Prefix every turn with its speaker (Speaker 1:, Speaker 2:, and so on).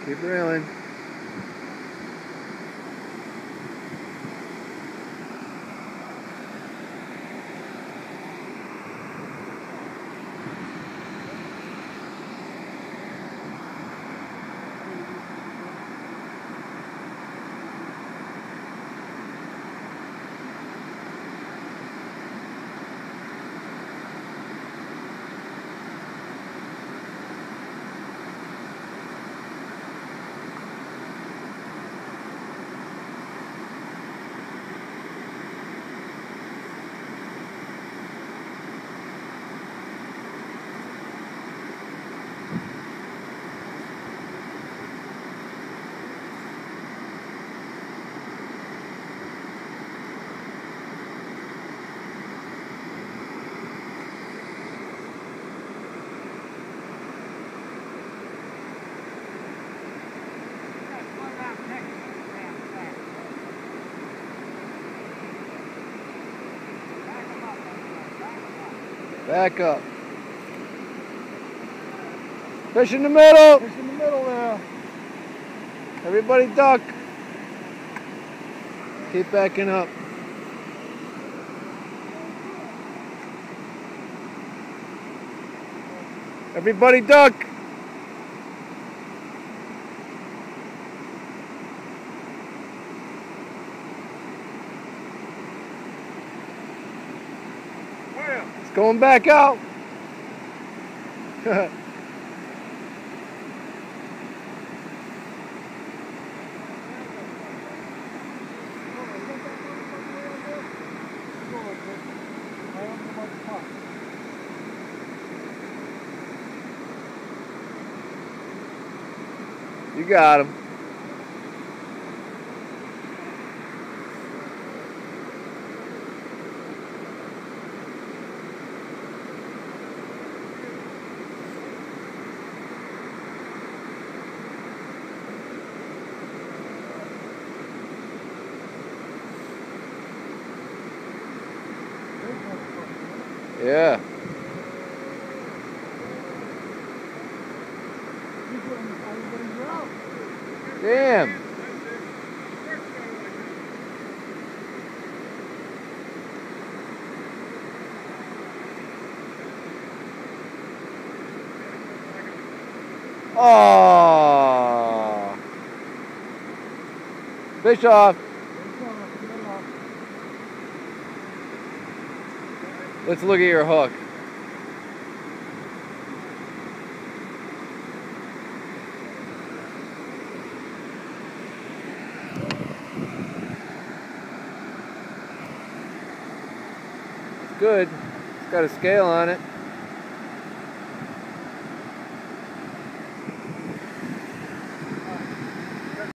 Speaker 1: Keep reeling. Back up. Fish in the middle.
Speaker 2: Fish in the middle there.
Speaker 1: Everybody duck. Keep backing up. Everybody duck. It's going back out. You got him. Yeah. Damn. Oh. Fish off. Let's look at your hook. It's good. It's got a scale on it.